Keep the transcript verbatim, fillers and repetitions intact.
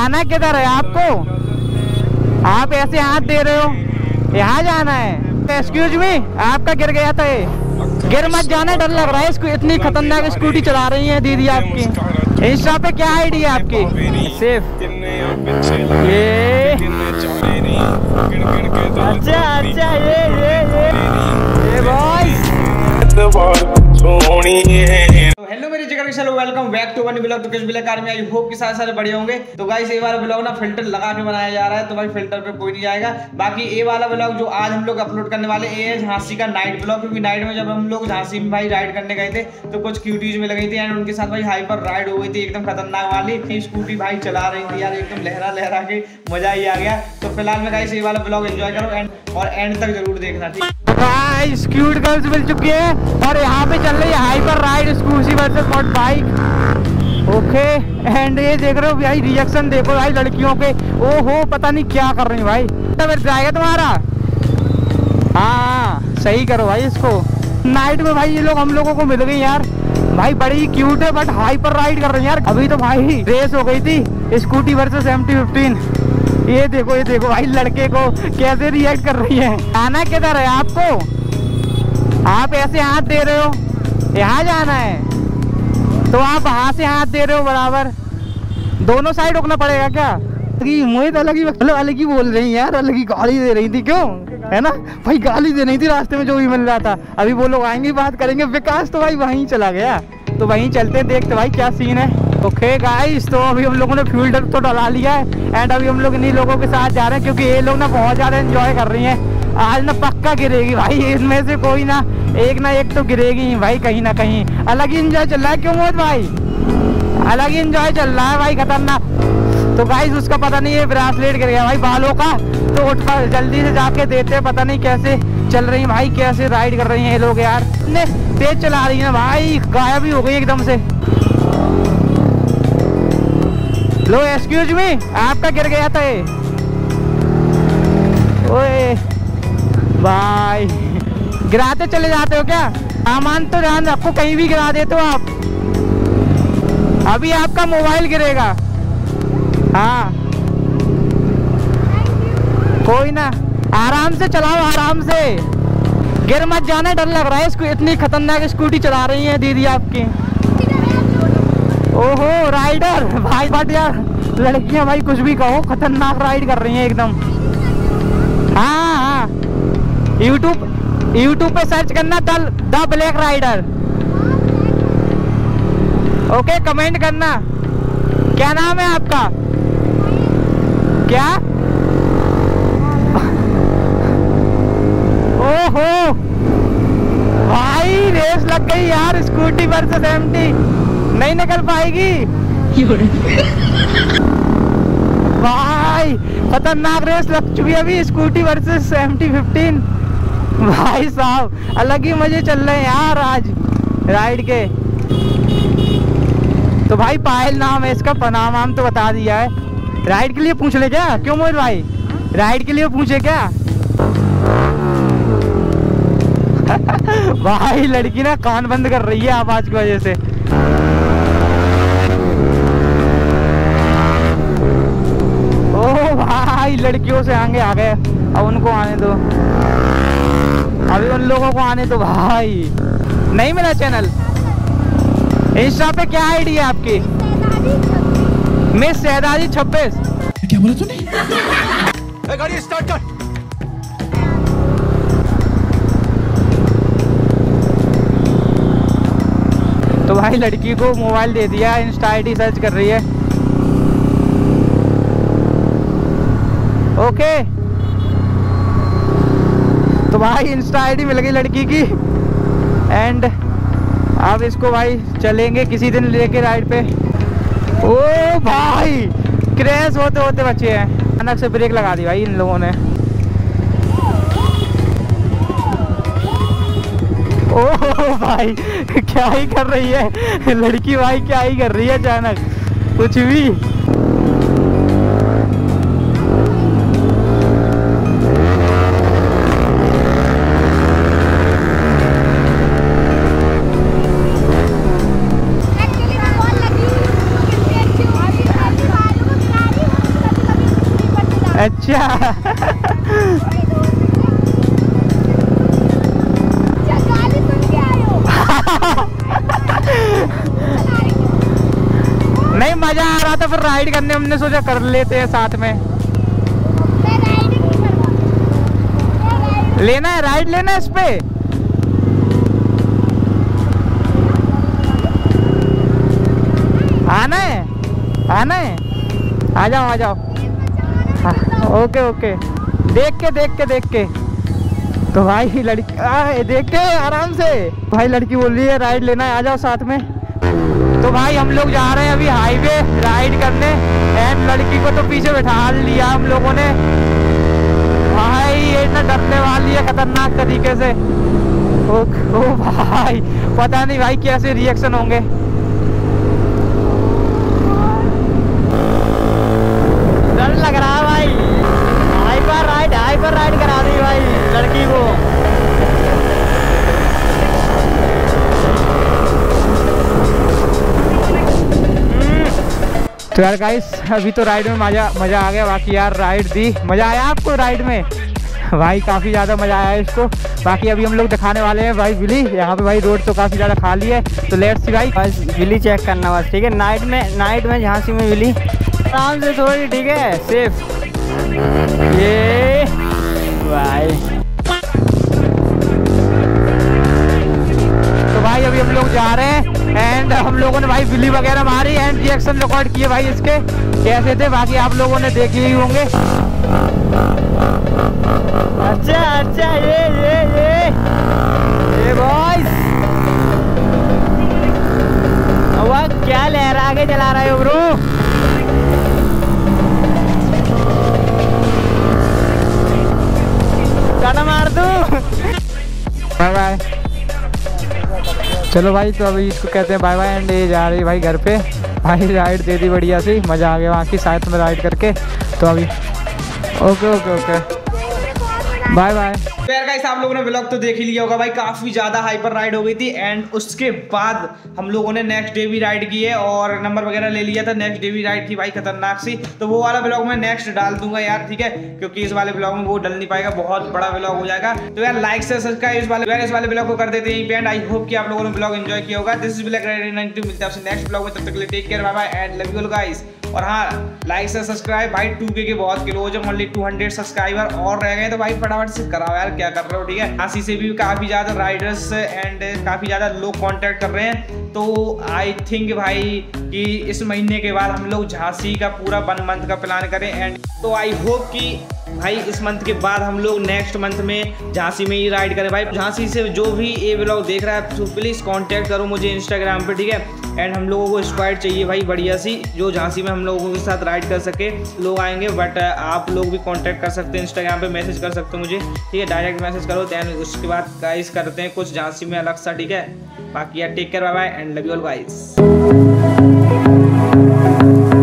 जाना किधर है आपको? आप ऐसे हाथ दे रहे हो, यहाँ जाना है। एक्सक्यूज मी, आपका गिर गया था ये, गिर मत जाना, डर लग रहा है। इसको इतनी खतरनाक स्कूटी चला रही है दीदी आपकी। इंस्टा पे क्या आईडी है आपकी? सिर्फ ये अच्छा अच्छा ये ये ये ये बॉय। हेलो मेरे जिगर के चलो, welcome back to one blog. तो किस ब्लॉग कार में आई होप कि सारे सारे बढ़िया होंगे। तो गाइस ये वाला ब्लॉग ना फिल्टर लगा के बनाया जा रहा है, तो भाई फिल्टर पे कोई नहीं आएगा। बाकी ये वाला ब्लॉग जो आज हम लोग अपलोड करने वाले ये है झांसी का नाइट ब्लॉग, क्योंकि नाइट में जब हम लोग झांसी में भाई राइड करने गए थे तो कुछ क्यूटीज में लगी थी एंड उनके साथ भाई हाइपर राइड हो गई थी, एकदम खतरनाक वाली। स्कूटी भाई चला रही थी यार, एकदम लहरा लहरा के मजा ही आ गया। तो फिलहाल में गाइस ये वाला ब्लॉग एंजॉय करो एंड और एंड तक जरूर देखना, ठीक है। गाइस क्यूट गर्ल्स मिल चुकी है और यहाँ पे चल रही है hyper ride scooty versus hot bike. Okay and ये देख रहे हो भाई, रिएक्शन देखो भाई लड़कियों के। ओहो पता नहीं क्या कर रही भाई। तब जाएगा तुम्हारा, हाँ सही करो भाई इसको। नाइट में भाई ये लोग हम लोगों को मिल गई यार, भाई बड़ी क्यूट है बट हाइपर राइड कर रही है यार। अभी तो भाई रेस हो गई थी scooty versus M T fifteen. ये देखो ये देखो भाई लड़के को कैसे रिएक्ट कर रही है। आना किधर है आपको? आप ऐसे हाथ दे रहे हो, यहाँ जाना है तो आप वहां से हाथ दे रहे हो बराबर। दोनों साइड रुकना पड़ेगा क्या? मुझे तो अलग ही अलग ही बोल रही यार, अलग ही गाली दे रही थी, क्यों है ना भाई, गाली दे रही थी रास्ते में जो भी मिल रहा था। अभी वो लोग आएंगे बात करेंगे। विकास तो भाई वहीं चला गया, तो वहीं चलते देखते भाई क्या सीन है। ओके गाइस, तो अभी हम लोगों ने फ्यूल टैंक तो डला लिया है एंड अभी हम लोग इन्हीं लोगों के साथ जा रहे हैं, क्योंकि ये लोग ना बहुत ज्यादा एंजॉय कर रही हैं। आज ना पक्का गिरेगी भाई, इनमें से कोई ना एक ना एक तो गिरेगी ही भाई, कहीं ना कहीं। अलग ही एंजॉय चल रहा है, क्यों मोहित भाई? अलग ही एंजॉय चल रहा है भाई, खतरनाक। तो गाइस उसका पता नहीं है ब्रेसलेट गिर गया भाई बालों का, तो उठ कर जल्दी से जाके देते हैं। पता नहीं कैसे चल रही है भाई, कैसे राइड कर रही हैं ये लोग यार, इतने तेज चला रही है भाई, गायब ही हो गई एकदम से। लो एक्सक्यूज मी, आपका गिर गया था ये। ओए भाई गिराते चले जाते हो क्या? सामान तो ध्यान रखो, कहीं भी गिरा देते हो आप। अभी आपका मोबाइल गिरेगा। हाँ कोई ना, आराम से चलाओ, आराम से, गिर मत जाना, डर लग रहा है। इसको इतनी खतरनाक स्कूटी चला रही है दीदी आपकी। ओहो राइडर भाई, बट यार लड़कियां भाई कुछ भी कहो, खतरनाक राइड कर रही हैं एकदम। हाँ हाँ यूट्यूब यूट्यूब पे सर्च करना the black rider. Okay comment करना, क्या नाम है आपका? क्या? ओहो भाई रेस लग गई यार, स्कूटी वर्सेस एमटी, नहीं निकल पाएगी भाई। खतरनाक रेस लग चुकी है अभी, स्कूटी वर्सेस एमटी फिफ्टीन। भाई साहब अलग ही मजे चल रहे हैं यार आज राइड के। तो भाई पायल नाम है इसका, नाम नाम तो बता दिया है। राइड के लिए पूछ ले क्या? क्यों मोहित भाई राइड के लिए पूछे क्या? भाई लड़की ना कान बंद कर रही है आवाज की वजह से। ओ भाई लड़कियों से आगे आ गए, अब उनको आने दो, अभी उन लोगों को आने दो भाई। नहीं मिला चैनल? इंस्टा पे क्या आईडी है आपकी? मिस शहजादी छब्बीस। क्या बोला तूने? गाड़ी स्टार्ट कर। तो भाई लड़की को मोबाइल दे दिया, इंस्टा आईडी सर्च कर रही है। ओके तो भाई इंस्टा आईडी मिल गई लड़की की एंड अब इसको भाई चलेंगे किसी दिन लेके राइड पे। ओ भाई क्रैश होते होते बचे हैं, अचानक से ब्रेक लगा दी भाई इन लोगों ने। ओ भाई क्या ही कर रही है लड़की भाई, क्या ही कर रही है अचानक कुछ भी। अच्छा नहीं मजा आ रहा था फिर राइड करने, हमने सोचा कर लेते हैं साथ में। लेना है राइड, लेना है इस पे। आना है, आना है, आ जाओ आ जाओ। हाँ, ओके ओके, देख के देख के देख के। तो भाई लड़की आ, देख के आराम से। भाई लड़की बोल रही है राइड लेना है, आ जाओ साथ में। तो भाई हम लोग जा रहे हैं अभी हाईवे राइड करने, एंड लड़की को तो पीछे बैठा लिया हम लोगों ने। भाई ये इतना डरने वाली है खतरनाक तरीके से। ओ, ओ भाई पता नहीं भाई कैसे रिएक्शन होंगे। डर लग रहा है भाई। हाइपर राइड हाइपर राइड करा दी भाई लड़की को। तो यार गाइस अभी तो राइड में मजा मजा आ गया। बाकी यार राइड दी, मजा आया आपको राइड में? भाई काफ़ी ज़्यादा मज़ा आया इसको। बाकी अभी हम लोग दिखाने वाले हैं भाई विली। यहाँ पे भाई रोड तो काफ़ी ज़्यादा खाली है, तो लेट्स सी भाई बस विली चेक करना बस, ठीक है। नाइट में नाइट में झांसी में विली आराम से थोड़ी, ठीक है, सेफ। ये भाई तो भाई अभी हम लोग जा रहे हैं, एंड हम लोगों ने भाई विली वगैरह मारी एंड रिएक्शन रिकॉर्ड किए भाई इसके कैसे थे, बाकी आप लोगों ने देखे ही होंगे। अच्छा अच्छा ये ये ये ये बॉयज अब क्या लहरा के चला रहे हो ब्रो? गाना मार दूं। Bye bye. चलो भाई तो अभी इसको कहते हैं बाय बाय, एंड ये जा रही भाई घर पे। भाई राइड दे दी बढ़िया सी, मज़ा आ गया वहाँ की साथ में राइड करके। तो अभी okay okay okay bye bye. तो यार गाइस आप लोगों ने व्लॉग तो देख ही लिया होगा भाई, काफी ज्यादा हाइपर राइड हो गई थी। एंड उसके बाद हम लोगों ने नेक्स्ट डे भी राइड की है और नंबर वगैरह ले लिया था। नेक्स्ट डे भी राइड थी भाई खतरनाक सी, तो वो वाला व्लॉग मैं नेक्स्ट डाल दूंगा यार, ठीक है, क्योंकि इस वाले व्लॉग में वो डल नहीं पाएगा, बहुत बड़ा व्लॉग हो जाएगा। तो यार लाइक से सब्सक्राइब इस वाले इस वाले व्लॉग को कर देते हैं एंड आई होप कि आप लोगों ने व्लॉग एंजॉय किया होगा। This is black rider ninety two, मिलते हैं आपसे नेक्स्ट व्लॉग में, तब तक के लिए take care, bye bye and love you all guys. और हाँ लाइक से सब्सक्राइब भाई, टू के के बहुत क्लोज है, ओनली टू हंड्रेड सब्सक्राइबर और रह गए, तो भाई फटाफट से कराओ यार, क्या कर रहे हो, ठीक है। झांसी से भी काफी ज्यादा राइडर्स एंड काफी ज्यादा लोग कांटेक्ट कर रहे हैं, तो आई थिंक भाई कि इस महीने के बाद हम लोग झांसी का पूरा वन मंथ का प्लान करें। एंड तो आई होप कि भाई इस मंथ के बाद हम लोग नेक्स्ट मंथ में झांसी में ही राइड करें। भाई झांसी से जो भी ये व्लॉग देख रहा है तो प्लीज़ कांटेक्ट करो मुझे इंस्टाग्राम पे, ठीक है। एंड हम लोगों को स्क्वाड चाहिए भाई बढ़िया सी, जो झांसी में हम लोगों के साथ राइड कर सके। लोग आएंगे बट आप लोग भी कांटेक्ट कर सकते हैं, इंस्टाग्राम पे मैसेज कर सकते हो मुझे, ठीक है, डायरेक्ट मैसेज करो। दैन उसके बाद गाइस करते हैं कुछ झांसी में अलग सा, ठीक है। बाकी यार take care, bye bye and love you all guys.